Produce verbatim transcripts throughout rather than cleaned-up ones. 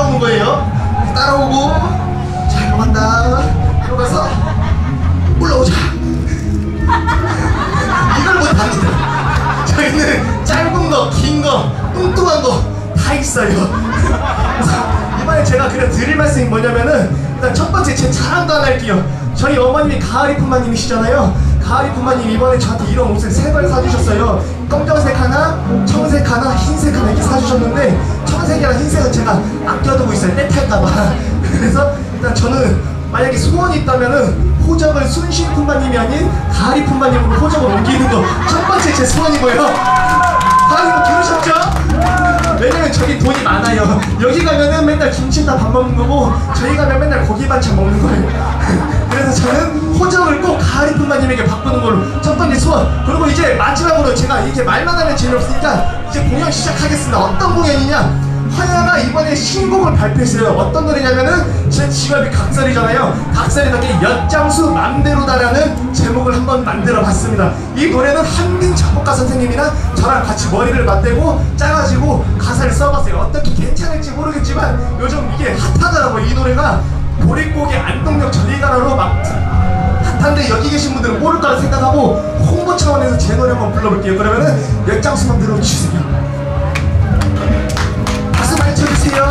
따라오는 거예요. 따라오고 자 이리로 간다. 이리로 가서 올라오자. 이걸 못합니다. 저희는 짧은 거, 긴 거, 뚱뚱한 거 다 있어요. 그래서 이번에 제가 그래 드릴 말씀이 뭐냐면은 일단 첫 번째 제 자랑도 하나 할게요. 저희 어머님이 가을이 품마님이시잖아요. 가을이 품마님 이번에 저한테 이런 옷을 세 벌 사주셨어요. 검정색 하나, 청색 하나, 흰색 하나 이렇게 사주셨는데 청색이랑 흰색은 제가 아껴두고 있어요. 떼탈까봐. 그래서 일단 저는 만약에 소원이 있다면은 호적을 순신 품마님이 아닌 가을이 품마님으로 호적을 옮기는 거 첫 번째 제 소원이고요. 다른 거 들으셨죠? 왜냐면 저기 돈이 많아요. 여기 가면은 맨날 김치다 밥 먹는 거고 저희 가면 맨날 고기 반찬 먹는 거예요. 그래서 저는 호적을 꼭 가을이 품마님에게 바꾸는 걸로 첫 번째 소원. 그리고 이제 마지막으로 제가 이제 말만 하면 재미없으니까 이제 공연 시작하겠습니다. 어떤 공연이냐? 화야가 이번에 신곡을 발표했어요. 어떤 노래냐면은 제 직업이 각설이잖아요. 각설이답게 엿장수 맘대로다라는 제목을 한번 만들어 봤습니다. 이 노래는 한민 작곡가 선생님이랑 저랑 같이 머리를 맞대고 짜가지고 가사를 써봤어요. 어떻게 괜찮을지 모르겠지만 요즘 이게 핫하더라고요. 이 노래가 보릿고개 안동역 저리가라로 막 핫한데 여기 계신 분들은 모를 거라 생각하고 홍보 차원에서 제 노래 한번 불러볼게요. 그러면은 엿장수 맘대로 주세요. 박수 많이 쳐주세요.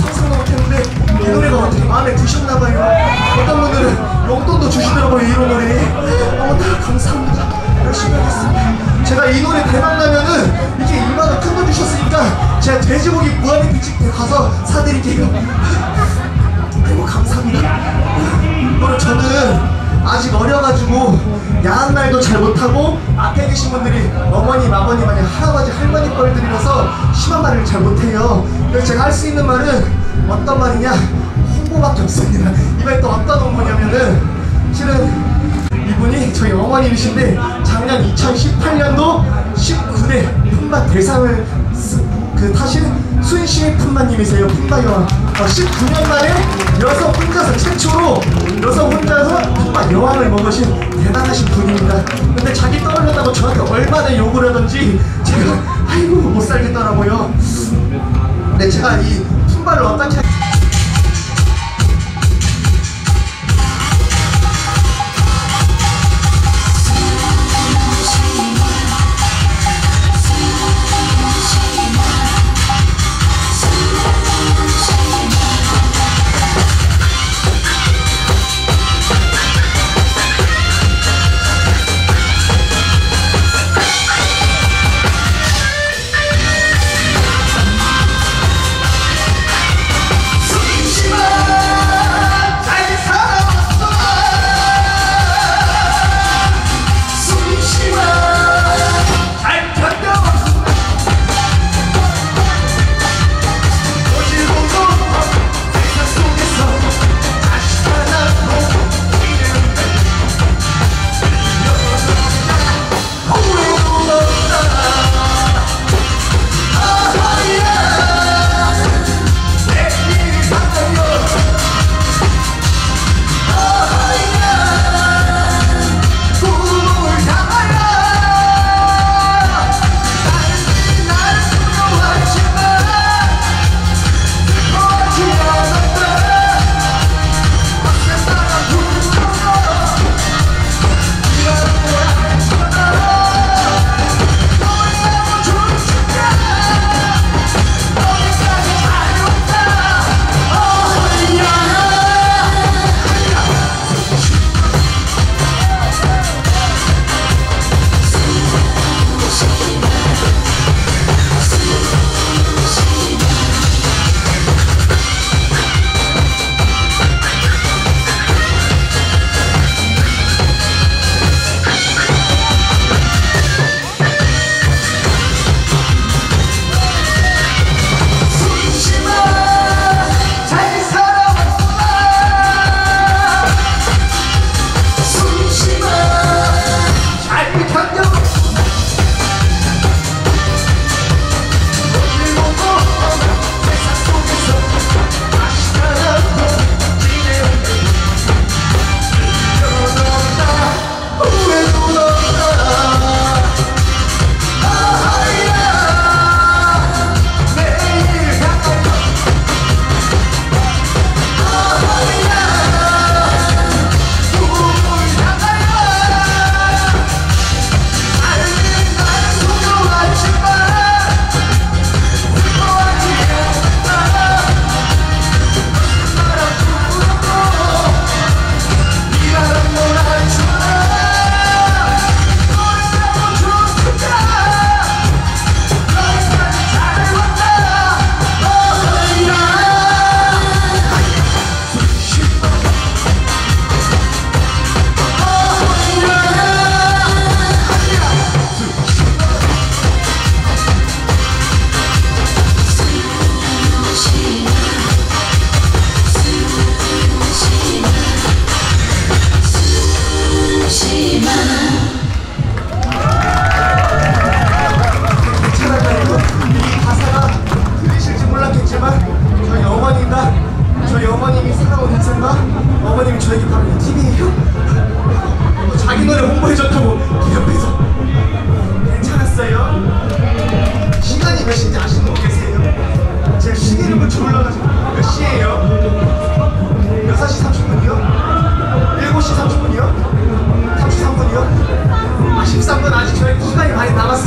상상도 못했는데 이 노래가 되게 마음에 드셨나봐요. 어떤 분들은 용돈도 주시더라고요. 이런 노래. 어머 다 감사합니다. 열심히 하겠습니다. 제가 이 노래 대박 나면은 이렇게 이만 원 큰 거 주셨으니까 제가 돼지고기 무한리 빚집 가서 사드릴게요. 아이고 감사합니다. 그리고 저는 아직 어려가지고 야한 말도 잘 못하고 앞에 계신 분들이 어머님, 아버님, 아니 할아버지, 할머니 뻘들이라서 심한 말을 잘 못해요. 그래서 제가 할 수 있는 말은 어떤 말이냐? 홍보밖에 없습니다. 이번에 또 어떤 홍보냐면은 실은 이분이 저희 어머님이신데 작년 이천십팔 년도 십구 대 품바 대상을 쓰, 그 타신 순시 품바님이세요. 품바 여왕. 어, 십구 년 만에 여성 혼자서 최초로 여성 혼자서 품바 여왕을 먹으신 대단하신 분입니다. 근데 자기 떠올렸다고 저한테 얼마나 욕을 하던지 제가 아이고 못 살겠더라고요. 근데 제가 이 품바를 어떻게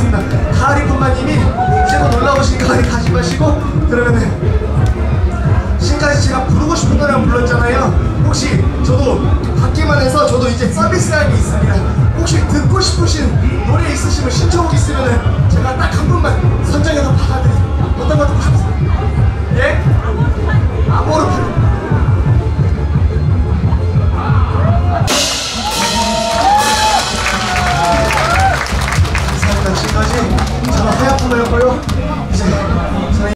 가을이 품바님이 이제 곧 올라오신 가을이 가지 마시고 그러면은 지금까지 제가 부르고 싶은 노래만 불렀잖아요. 혹시 저도 받기만 해서 저도 이제 서비스할 게 있습니다. 혹시 듣고 싶으신 노래 있으시면 신청곡 있으면은 제가 딱 한 분만 선정해서 받아드릴게요. 어떤 거 듣고 싶으세요? 예? 아무로